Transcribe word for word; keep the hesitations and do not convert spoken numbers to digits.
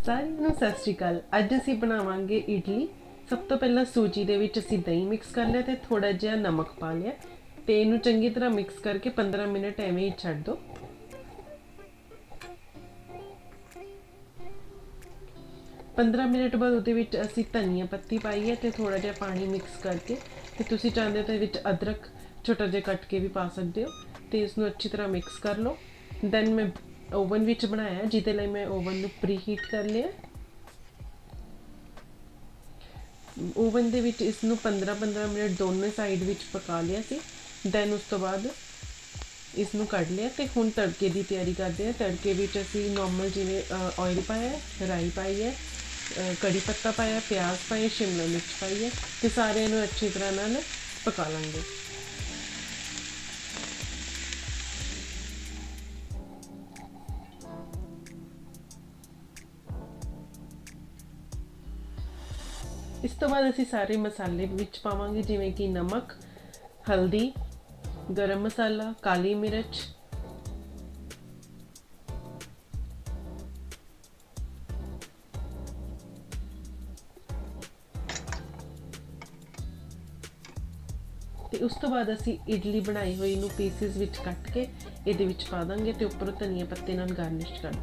ਸਾਰਿਆਂ ਨੂੰ ਸਤਿ ਸ਼੍ਰੀ ਅਕਾਲ। ਅੱਜ ਅਸੀਂ ਬਣਾਵਾਂਗੇ ਇਡਲੀ। ਸਭ ਤੋਂ ਪਹਿਲਾਂ ਸੂਜੀ ਦੇ ਵਿੱਚ ਅਸੀਂ ਦਹੀਂ ਮਿਕਸ ਕਰ ਲਿਆ ਤੇ ਥੋੜਾ ਜਿਹਾ ਨਮਕ ਪਾ ਲਿਆ ਤੇ ਇਹਨੂੰ ਚੰਗੀ ਤਰ੍ਹਾਂ ਮਿਕਸ ਕਰਕੇ ਪੰਦਰਾਂ ਮਿੰਟ ਐਵੇਂ ਹੀ ਛੱਡ ਦਿਓ। पंद्रह मिनट बाद ਉਹਦੇ ਵਿੱਚ ਅਸੀਂ ਧਨੀਆ ਪੱਤੀ ਪਾਈ ਹੈ ਤੇ ਥੋੜਾ ਜਿਹਾ ਪਾਣੀ ਮਿਕਸ ਕਰਕੇ ਤੇ ਤੁਸੀਂ ਚਾਹੁੰਦੇ ਹੋ ਤਾਂ ਵਿੱਚ ਅਦਰਕ ਛੋਟਾ ਜਿਹਾ ਕੱਟ ਕੇ ਵੀ ਪਾ ਸਕਦੇ ਹੋ ਤੇ ਇਸ ਨੂੰ ਅੱਛੀ ਤਰ੍ਹਾਂ ਮਿਕਸ ਕਰ ਲਓ। ਦੈਨ ਮੈਂ ओवन विच बनाया जिदे लिए मैं ओवन ਨੂੰ प्री हीट कर लिया। ओवन ਦੇ ਵਿੱਚ ਇਸ ਨੂੰ पंद्रह पंद्रह मिनट दोनों साइड ਵਿੱਚ पका लिया सी। ਦੈਨ ਉਸ ਤੋਂ ਬਾਅਦ ਇਸ ਨੂੰ ਕੱਢ ਲਿਆ ਤੇ ਹੁਣ ਤੜਕੇ ਦੀ ਤਿਆਰੀ ਕਰਦੇ ਹਾਂ। ਤੜਕੇ ਵਿੱਚ ਅਸੀਂ ਨੋਰਮਲ ਜਿਵੇਂ ਆਇਲ ਪਾਇਆ, ਰਾਈ ਪਾਈ ਹੈ, कड़ी पत्ता पाया, प्याज पाए, शिमला मिर्च पाई है तो सारे अच्छी तरह नाल पका लेंगे। इस तो बाद असी सारे मसाले विच पावांगे जिवें कि नमक, हल्दी, गरम मसाला, काली मिर्च, ਤੇ ਉਸ ਤੋਂ ਬਾਅਦ ਅਸੀਂ ਇਡਲੀ ਬਣਾਈ ਹੋਈ ਨੂੰ ਪੀਸਿਸ ਵਿੱਚ ਕੱਟ ਕੇ ਇਹਦੇ ਵਿੱਚ ਪਾ ਦਾਂਗੇ ਤੇ ਉੱਪਰੋਂ ਧਨੀਆ ਪੱਤੇ ਨਾਲ ਗਾਰਨਿਸ਼ ਕਰ